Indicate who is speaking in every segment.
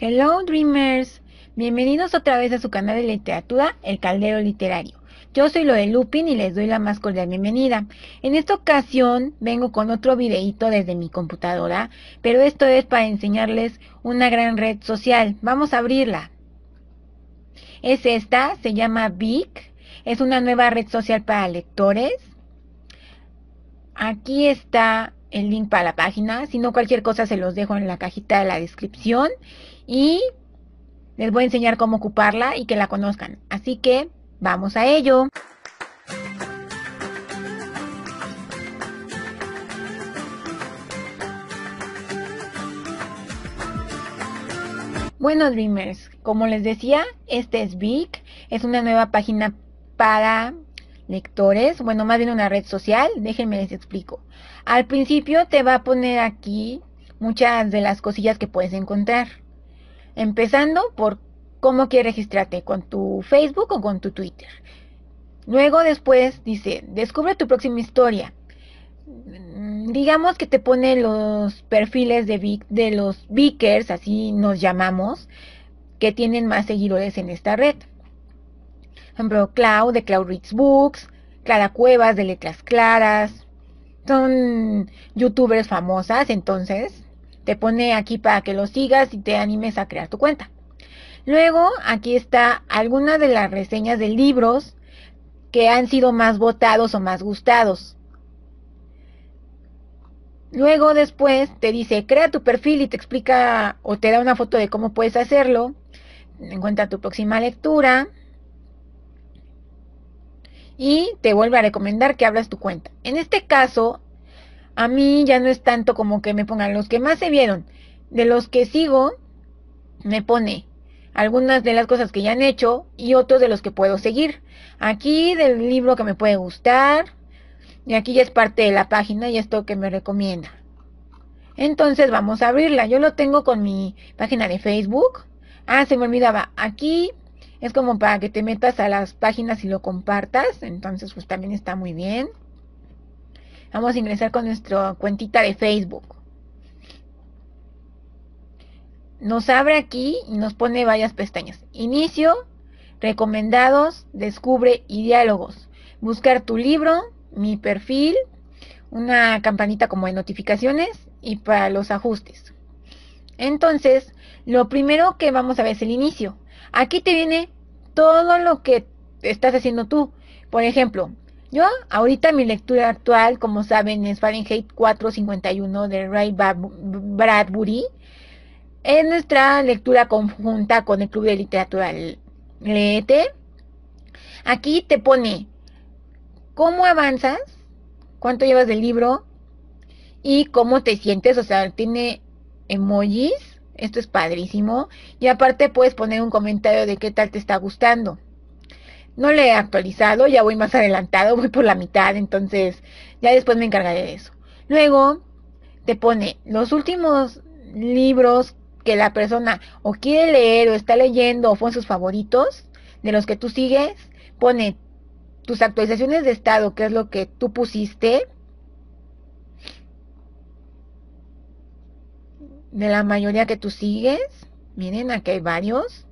Speaker 1: Hello Dreamers, bienvenidos otra vez a su canal de literatura, El Caldero Literario. Yo soy Lo de Lupin y les doy la más cordial bienvenida. En esta ocasión vengo con otro videíto desde mi computadora, pero esto es para enseñarles una gran red social. Vamos a abrirla. Es esta, se llama Vic, es una nueva red social para lectores. Aquí está el link para la página, si no cualquier cosa se los dejo en la cajita de la descripción y les voy a enseñar cómo ocuparla y que la conozcan. Así que vamos a ello. Bueno, Dreamers, como les decía, este es Vic, es una nueva página para lectores, bueno, más bien una red social, déjenme les explico. Al principio te va a poner aquí muchas de las cosillas que puedes encontrar, empezando por cómo quieres registrarte, con tu Facebook o con tu Twitter. Luego después dice, descubre tu próxima historia. Digamos que te pone los perfiles de los Vicers, así nos llamamos, que tienen más seguidores en esta red. Por ejemplo, Clau de Clau Reads Books, Clara Cuevas de Letras Claras, son youtubers famosas, entonces te pone aquí para que los sigas y te animes a crear tu cuenta. Luego aquí está algunas de las reseñas de libros que han sido más votados o más gustados. Luego después te dice, crea tu perfil y te explica o te da una foto de cómo puedes hacerlo. Encuentra tu próxima lectura. Y te vuelve a recomendar que abras tu cuenta. En este caso, a mí ya no es tanto como que me pongan los que más se vieron. De los que sigo, me pone algunas de las cosas que ya han hecho y otros de los que puedo seguir. Aquí del libro que me puede gustar. Y aquí ya es parte de la página y esto que me recomienda. Entonces vamos a abrirla. Yo lo tengo con mi página de Facebook. Ah, se me olvidaba. Aquí es como para que te metas a las páginas y lo compartas. Entonces pues también está muy bien. Vamos a ingresar con nuestra cuentita de Facebook. Nos abre aquí y nos pone varias pestañas. Inicio, recomendados, descubre y diálogos. Buscar tu libro, mi perfil, una campanita como de notificaciones y para los ajustes. Entonces, lo primero que vamos a ver es el inicio. Aquí te viene todo lo que estás haciendo tú. Por ejemplo, yo ahorita mi lectura actual, como saben, es Fahrenheit 451 de Ray Bradbury. Es nuestra lectura conjunta con el Club de Literatura Léete. Aquí te pone cómo avanzas, cuánto llevas del libro y cómo te sientes, o sea, tiene emojis, esto es padrísimo, y aparte puedes poner un comentario de qué tal te está gustando. No le he actualizado, ya voy más adelantado, voy por la mitad, entonces ya después me encargaré de eso. Luego te pone los últimos libros que la persona o quiere leer o está leyendo o fueron sus favoritos, de los que tú sigues, pone tus actualizaciones de estado, que es lo que tú pusiste, de la mayoría que tú sigues. Miren, aquí hay varios.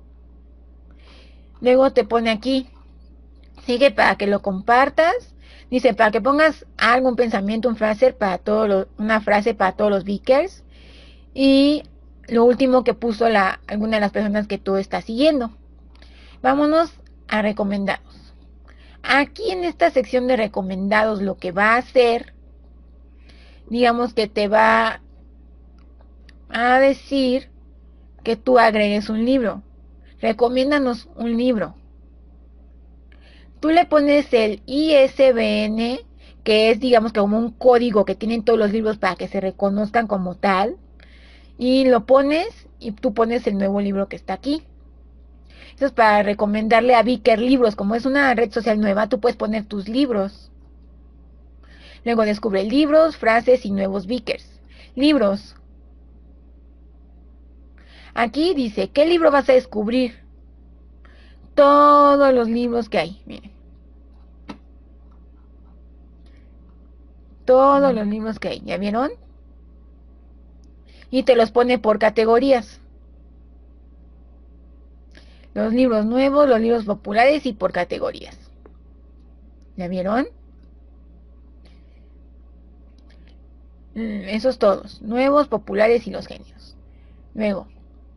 Speaker 1: Luego te pone aquí, sigue para que lo compartas. Dice, para que pongas algún pensamiento, una frase para todos los Vickers. Y lo último que puso alguna de las personas que tú estás siguiendo. Vámonos a recomendados. Aquí en esta sección de recomendados lo que va a hacer, digamos que te va a decir que tú agregues un libro. Recomiéndanos un libro. Tú le pones el ISBN, que es digamos que como un código que tienen todos los libros para que se reconozcan como tal. Y lo pones y tú pones el nuevo libro que está aquí. Eso es para recomendarle a Vicker libros. Como es una red social nueva, tú puedes poner tus libros. Luego descubre libros, frases y nuevos Vickers. Libros. Aquí dice, ¿qué libro vas a descubrir? Todos los libros que hay. Miren. Todos los libros que hay. ¿Ya vieron? Y te los pone por categorías. los libros nuevos, los libros populares y por categorías. ¿Ya vieron? Esos todos, nuevos, populares y los genios. Luego,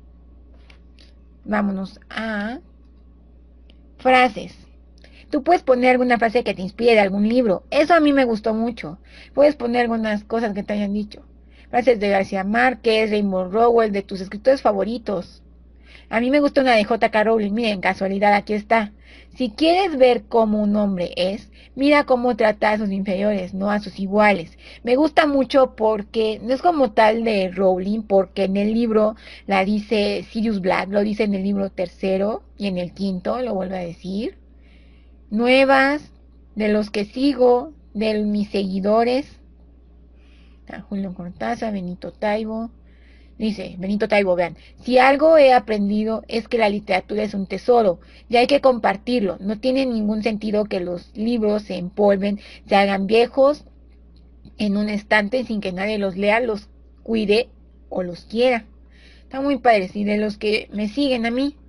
Speaker 1: vámonos a frases. Tú puedes poner alguna frase que te inspire de algún libro. Eso a mí me gustó mucho. Puedes poner algunas cosas que te hayan dicho. Frases de García Márquez, Raymond Rowell, de tus escritores favoritos. A mí me gusta una de J.K. Rowling. Miren, casualidad, aquí está. Si quieres ver cómo un hombre es, mira cómo trata a sus inferiores, no a sus iguales. Me gusta mucho porque no es como tal de Rowling, porque en el libro la dice Sirius Black, lo dice en el libro 3 y en el 5 lo vuelve a decir. Nuevas, de los que sigo, de mis seguidores. Julio Cortázar, Benito Taibo. Dice Benito Taibo, vean, si algo he aprendido es que la literatura es un tesoro y hay que compartirlo. No tiene ningún sentido que los libros se empolven, se hagan viejos en un estante sin que nadie los lea, los cuide o los quiera. Está muy padre, y de los que me siguen a mí.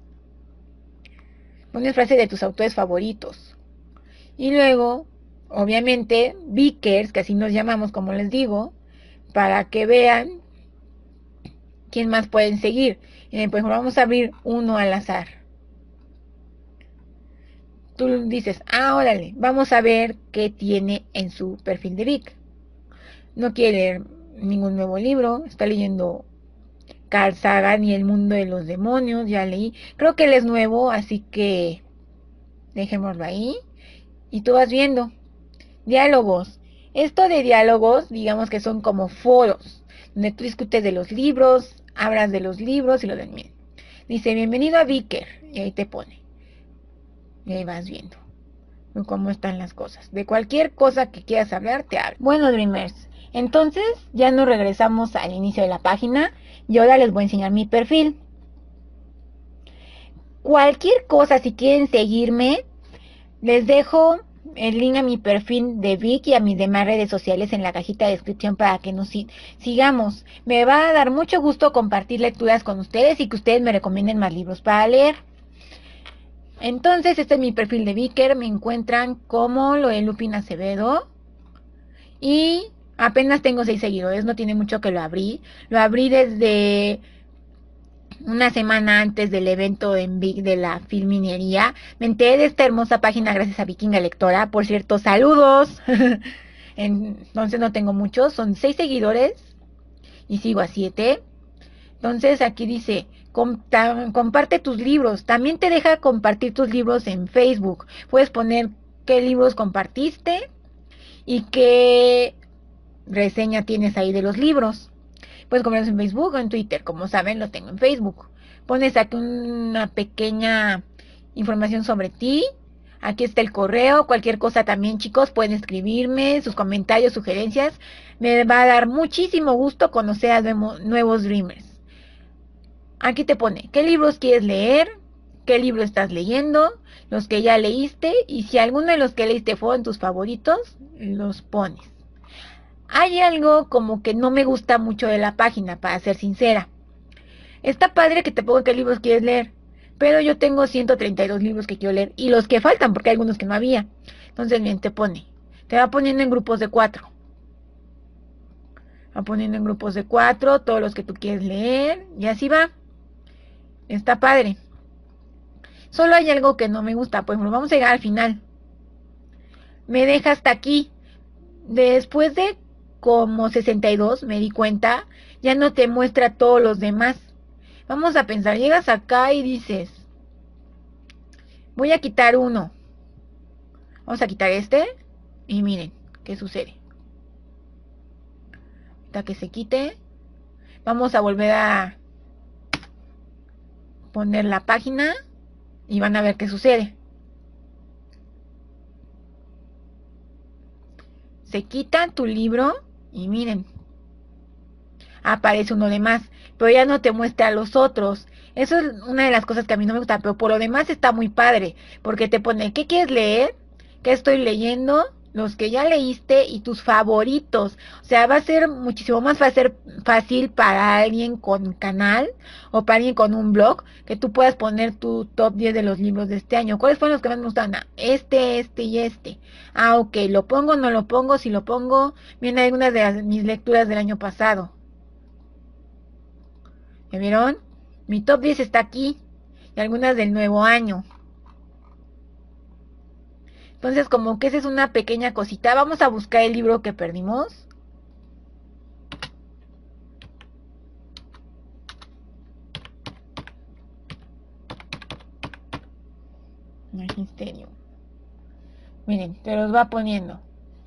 Speaker 1: Pones frase de tus autores favoritos. Y luego, obviamente, Vickers, que así nos llamamos, como les digo, para que vean quién más pueden seguir. Pues vamos a abrir uno al azar. Tú dices, órale, vamos a ver qué tiene en su perfil de Vic. No quiere leer ningún nuevo libro, está leyendo Carl Sagan y el mundo de los demonios, ya leí. Creo que él es nuevo, así que dejémoslo ahí. Y tú vas viendo. Diálogos. Esto de diálogos, digamos que son como foros, donde tú discutes de los libros, hablas de los libros y lo demás. Dice, bienvenido a Vicker, y ahí te pone. Y ahí vas viendo cómo están las cosas. De cualquier cosa que quieras hablar, te hablo. Bueno, Dreamers, entonces ya nos regresamos al inicio de la página y ahora les voy a enseñar mi perfil. Cualquier cosa, si quieren seguirme, les dejo el link a mi perfil de Vic y a mis demás redes sociales en la cajita de descripción para que nos sigamos. Me va a dar mucho gusto compartir lecturas con ustedes y que ustedes me recomienden más libros para leer. Entonces, este es mi perfil de Vicker. Me encuentran como lo de Lupin Acevedo. Y apenas tengo 6 seguidores, no tiene mucho que lo abrí. Lo abrí desde una semana antes del evento en Vic de la Filminería. Me enteré de esta hermosa página gracias a Vikinga Lectora. Por cierto, saludos. Entonces no tengo muchos, son 6 seguidores y sigo a 7. Entonces aquí dice, comparte tus libros. También te deja compartir tus libros en Facebook. Puedes poner qué libros compartiste y qué reseña tienes ahí de los libros. Puedes comentarlos en Facebook o en Twitter. Como saben, lo tengo en Facebook. Pones aquí una pequeña información sobre ti. Aquí está el correo. Cualquier cosa también, chicos, pueden escribirme sus comentarios, sugerencias. Me va a dar muchísimo gusto conocer a nuevos Dreamers. Aquí te pone qué libros quieres leer, qué libro estás leyendo, los que ya leíste, y si alguno de los que leíste fueron tus favoritos, los pones. Hay algo como que no me gusta mucho de la página, para ser sincera. Está padre que te ponga qué libros quieres leer, pero yo tengo 132 libros que quiero leer, y los que faltan, porque hay algunos que no había. Entonces, bien, te va poniendo en grupos de 4. Va poniendo en grupos de 4 todos los que tú quieres leer, y así va. Está padre. Solo hay algo que no me gusta. Pues bueno, vamos a llegar al final. Me deja hasta aquí. Después de como 62, me di cuenta, ya no te muestra todos los demás. Vamos a pensar, llegas acá y dices, voy a quitar uno. Vamos a quitar este. Y miren, ¿qué sucede? Hasta que se quite. Vamos a volver a poner la página y van a ver qué sucede. Se quita tu libro y miren, aparece uno de más, pero ya no te muestra los otros. Eso es una de las cosas que a mí no me gusta, pero por lo demás está muy padre, porque te pone qué quieres leer, qué estoy leyendo los que ya leíste y tus favoritos. O sea, va a ser muchísimo más fácil para alguien con canal o para alguien con un blog que tú puedas poner tu top 10 de los libros de este año. ¿Cuáles fueron los que más me gustaron? Ah, este y este. Ah, ok, ¿lo pongo o no lo pongo? Si lo pongo, vienen algunas de mis lecturas del año pasado. ¿Ya vieron? Mi top 10 está aquí y algunas del nuevo año. Entonces, como que esa es una pequeña cosita. Vamos a buscar el libro que perdimos. Magisterio. Miren, te los va poniendo.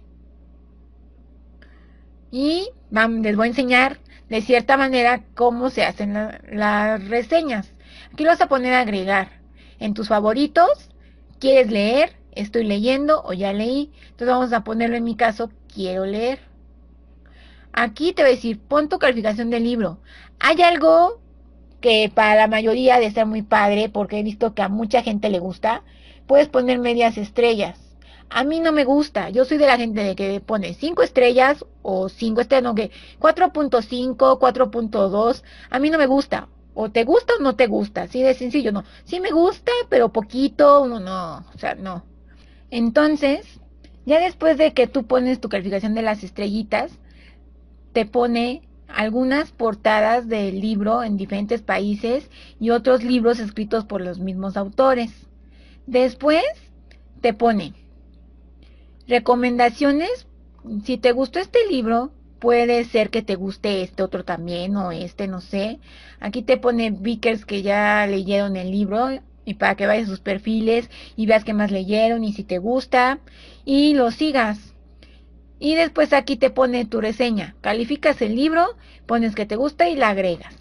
Speaker 1: Y les voy a enseñar de cierta manera cómo se hacen las reseñas. Aquí lo vas a poner a agregar. En tus favoritos, ¿quieres leer? Estoy leyendo o ya leí. Entonces vamos a ponerlo en mi caso, quiero leer. Aquí te voy a decir, pon tu calificación del libro. Hay algo que para la mayoría de ser muy padre, porque he visto que a mucha gente le gusta. Puedes poner medias estrellas. A mí no me gusta. Yo soy de la gente de que pone 5 estrellas o 5 estrellas, no, que 4.5, 4.2. A mí no me gusta. O te gusta o no te gusta. Así de sencillo, no. Sí me gusta, pero poquito, no. O sea, no. Entonces, ya después de que tú pones tu calificación de las estrellitas, te pone algunas portadas del libro en diferentes países y otros libros escritos por los mismos autores. Después te pone recomendaciones. Si te gustó este libro, puede ser que te guste este otro también o este, no sé. Aquí te pone Vickers que ya leyeron el libro y para que vayas a sus perfiles y veas qué más leyeron y si te gusta y lo sigas. Y después aquí te pone tu reseña. Calificas el libro, pones que te gusta y la agregas.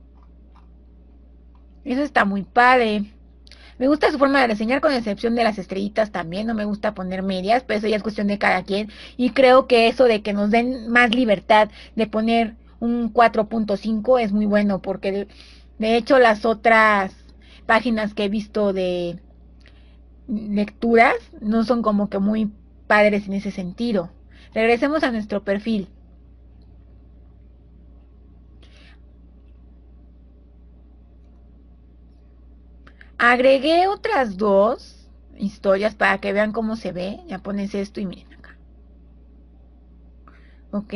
Speaker 1: Eso está muy padre. Me gusta su forma de reseñar con excepción de las estrellitas también. No me gusta poner medias, pero eso ya es cuestión de cada quien. Y creo que eso de que nos den más libertad de poner un 4.5 es muy bueno. Porque de hecho las otras páginas que he visto de lecturas no son como que muy padres en ese sentido. Regresemos a nuestro perfil. Agregué otras dos historias para que vean cómo se ve. Ya pones esto y miren acá. Ok.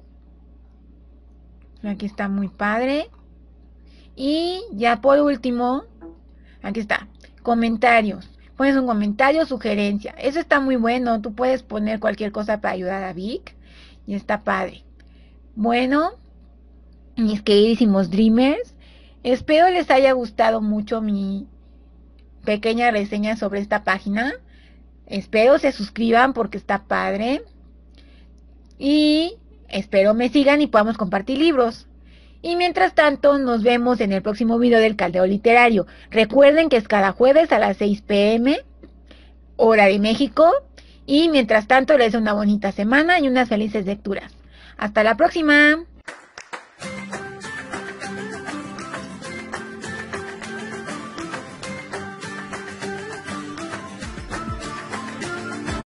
Speaker 1: Aquí está muy padre. Y ya por último, aquí está. Comentarios. Pones un comentario, sugerencia. Eso está muy bueno. Tú puedes poner cualquier cosa para ayudar a Vic. Y está padre. Bueno, mis queridísimos Dreamers, espero les haya gustado mucho mi pequeña reseña sobre esta página. Espero se suscriban porque está padre. Y espero me sigan y podamos compartir libros. Y mientras tanto, nos vemos en el próximo video del Caldero Literario. Recuerden que es cada jueves a las 6 p.m. hora de México. Y mientras tanto, les deseo una bonita semana y unas felices lecturas. Hasta la próxima.